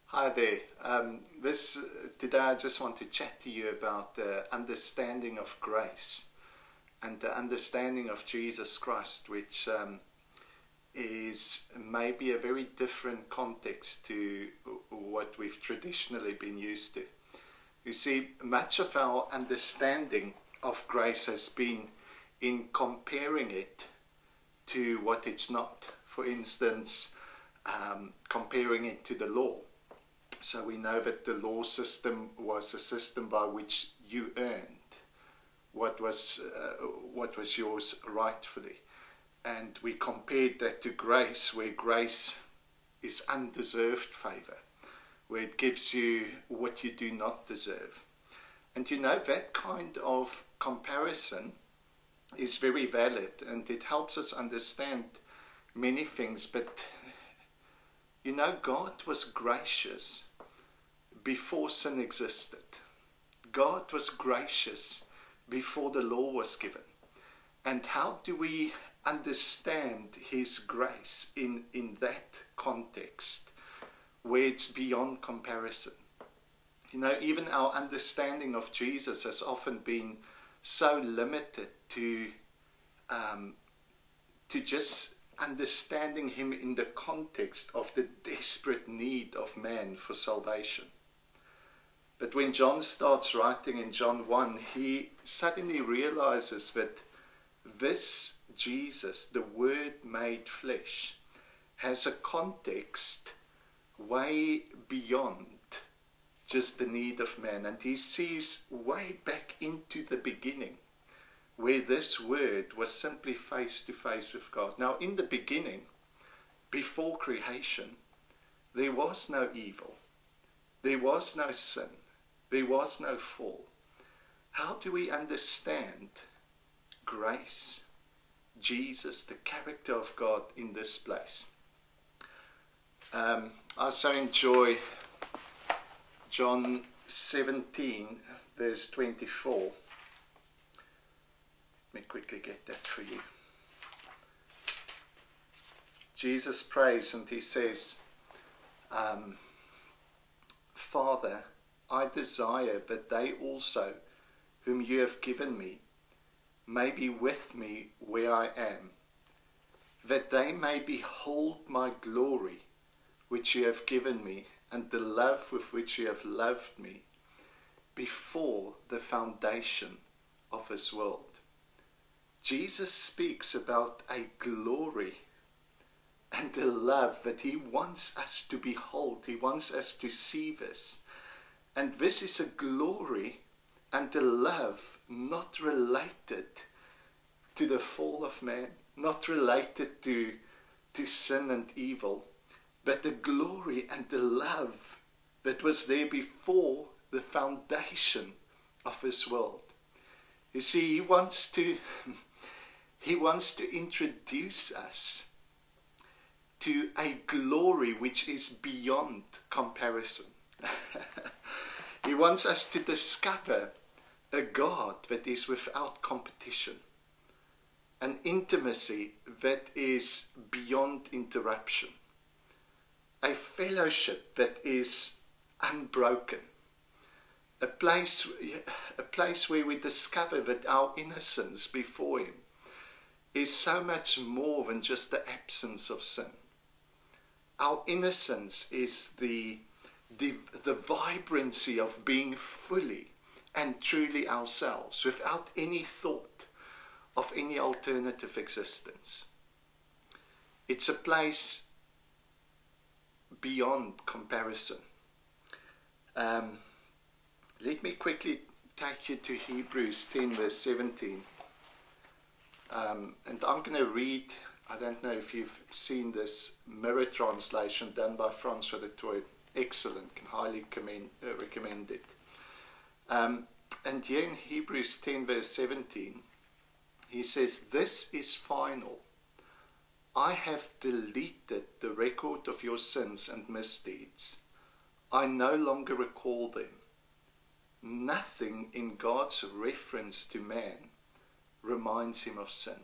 Hi there. Today I just want to chat to you about the understanding of grace and the understanding of Jesus Christ, which is maybe a very different context to what we've traditionally been used to. You see, much of our understanding of grace has been in comparing it to what it's not. For instance, comparing it to the law. So we know that the law system was a system by which you earned what was yours rightfully. And we compared that to grace, where grace is undeserved favor, where it gives you what you do not deserve. And you know, that kind of comparison is very valid, and it helps us understand many things. But you know, God was gracious before sin existed. God was gracious before the law was given. And how do we understand His grace in that context where it's beyond comparison? You know, even our understanding of Jesus has often been so limited to just understanding Him in the context of the desperate need of man for salvation. But when John starts writing in John 1, he suddenly realizes that this Jesus, the Word made flesh, has a context way beyond just the need of man. And he sees way back into the beginning, where this Word was simply face to face with God. Now, in the beginning, before creation, there was no evil. There was no sin. There was no fall. How do we understand grace, Jesus, the character of God in this place? I so enjoy John 17, verse 24. Let me quickly get that for you. Jesus prays and he says, Father, I desire that they also, whom you have given me, may be with me where I am, that they may behold my glory, which you have given me, and the love with which you have loved me, before the foundation of this world. Jesus speaks about a glory and a love that He wants us to behold. He wants us to see this. And this is a glory and a love not related to the fall of man, not related to sin and evil, but the glory and the love that was there before the foundation of this world. You see, He wants to introduce us to a glory which is beyond comparison. He wants us to discover a God that is without competition, an intimacy that is beyond interruption, a fellowship that is unbroken, a place where we discover that our innocence before Him is so much more than just the absence of sin. Our innocence is the vibrancy of being fully and truly ourselves, without any thought of any alternative existence. It's a place beyond comparison. Let me quickly take you to Hebrews 10 verse 17. And I'm going to read, I don't know if you've seen this mirror translation done by Francois du Toit. Excellent, can highly recommend it. And here in Hebrews 10 verse 17, he says, this is final. I have deleted the record of your sins and misdeeds. I no longer recall them. Nothing in God's reference to man reminds him of sin.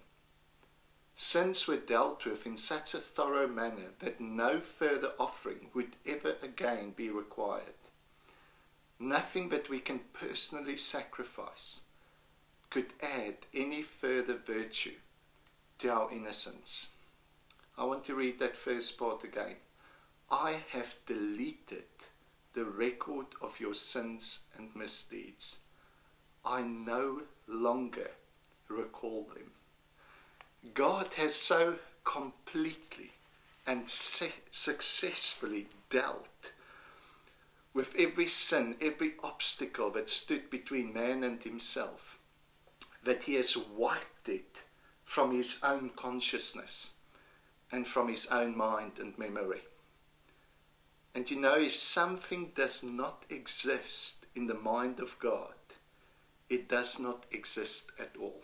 Sins were dealt with in such a thorough manner that no further offering would ever again gain be required. Nothing that we can personally sacrifice could add any further virtue to our innocence. I want to read that first part again. I have deleted the record of your sins and misdeeds. I no longer recall them. God has so completely and successfully dealt with every sin, every obstacle that stood between man and himself, that he has wiped it from his own consciousness and from his own mind and memory. And you know, if something does not exist in the mind of God, it does not exist at all.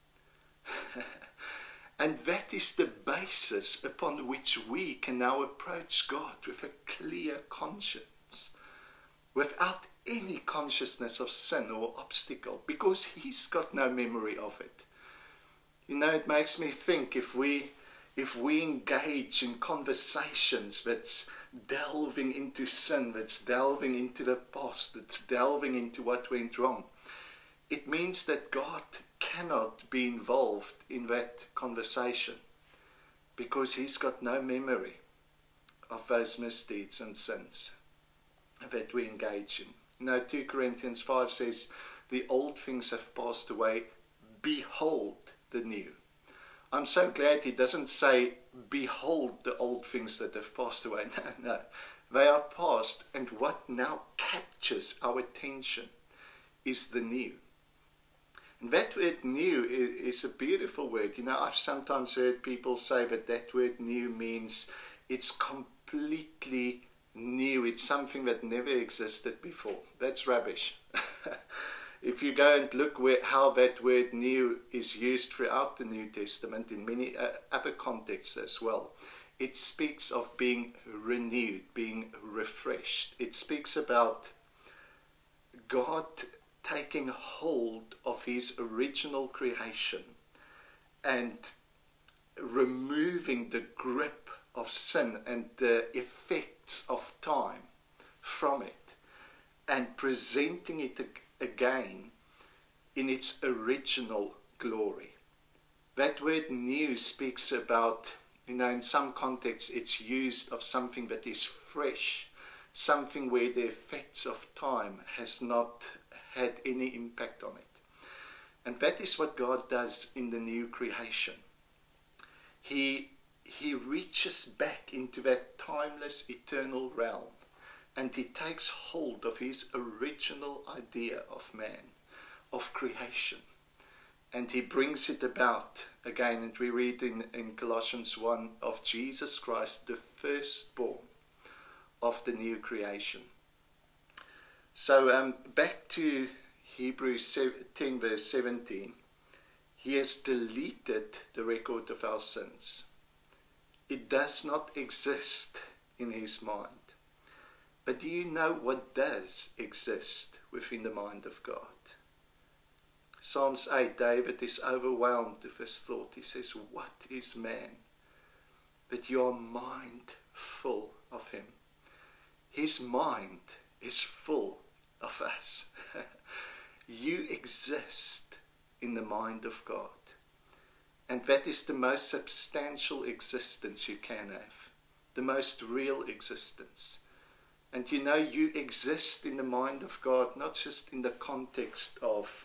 And that is the basis upon which we can now approach God with a clear conscience, without any consciousness of sin or obstacle, because he's got no memory of it. You know, it makes me think, if we engage in conversations that's delving into sin, that's delving into the past, that's delving into what went wrong, it means that God cannot be involved in that conversation, because he's got no memory of those misdeeds and sins that we engage in. You know, 2 Corinthians 5 says, the old things have passed away, behold the new. I'm so glad he doesn't say, behold the old things that have passed away. No, they are past, and what now captures our attention is the new. And that word new is a beautiful word. You know, I've sometimes heard people say that word new means it's completely new. It's something that never existed before. That's rubbish. If you go and look how that word new is used throughout the New Testament in many other contexts as well, it speaks of being renewed, being refreshed. It speaks about God taking hold of his original creation and removing the grip of sin and the effects of time from it, and presenting it again in its original glory. That word new speaks about, you know, in some contexts it's used of something that is fresh, something where the effects of time has not had any impact on it. And that is what God does in the new creation. He reaches back into that timeless, eternal realm, and he takes hold of his original idea of man, of creation, and he brings it about again. And we read in Colossians 1 of Jesus Christ, the firstborn of the new creation. So back to Hebrews 10 verse 17. He has deleted the record of our sins. It does not exist in his mind. But do you know what does exist within the mind of God? Psalms 8, David is overwhelmed with his thought. He says, what is man that you are mindful of him? His mind is full of us. You exist in the mind of God. And that is the most substantial existence you can have. The most real existence. And you know, you exist in the mind of God, not just in the context of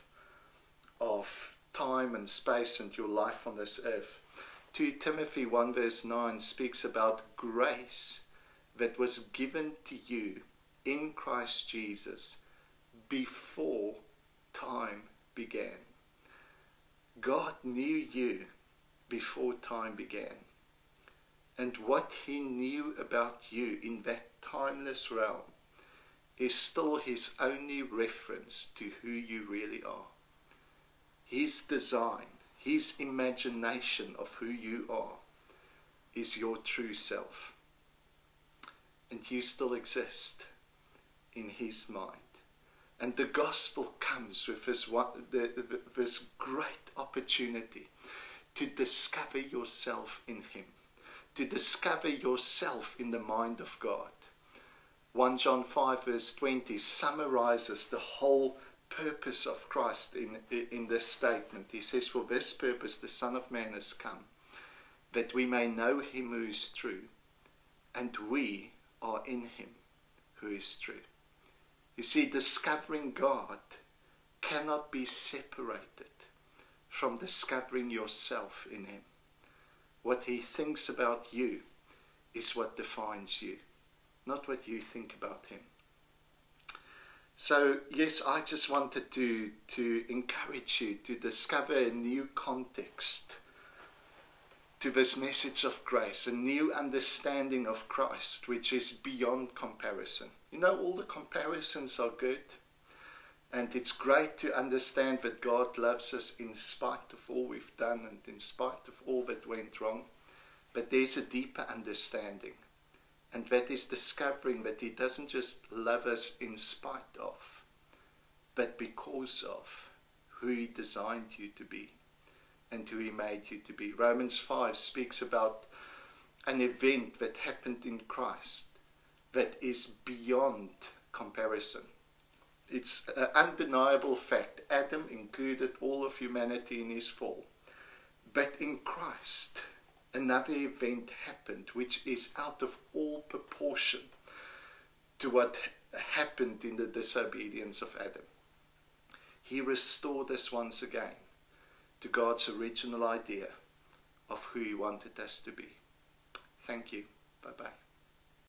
time and space and your life on this earth. 2 Timothy 1 verse 9 speaks about grace that was given to you in Christ Jesus before time began. God knew you before time began. And what he knew about you in that timeless realm is still his only reference to who you really are. His design, his imagination of who you are is your true self. And you still exist in his mind. And the gospel comes with this great opportunity to discover yourself in him. To discover yourself in the mind of God. 1 John 5 verse 20 summarizes the whole purpose of Christ in this statement. He says, "For this purpose the Son of Man has come, that we may know him who is true, and we are in him who is true." You see, discovering God cannot be separated from discovering yourself in him. What he thinks about you is what defines you, not what you think about him. So yes, I just wanted to encourage you to discover a new context to this message of grace, a new understanding of Christ, which is beyond comparison. You know, all the comparisons are good, and it's great to understand that God loves us in spite of all we've done and in spite of all that went wrong. But there's a deeper understanding, and that is discovering that he doesn't just love us in spite of, but because of who he designed you to be and who he made you to be. Romans 5 speaks about an event that happened in Christ that is beyond comparison. It's an undeniable fact. Adam included all of humanity in his fall. But in Christ, another event happened which is out of all proportion to what happened in the disobedience of Adam. He restored us once again to God's original idea of who he wanted us to be. Thank you. Bye-bye.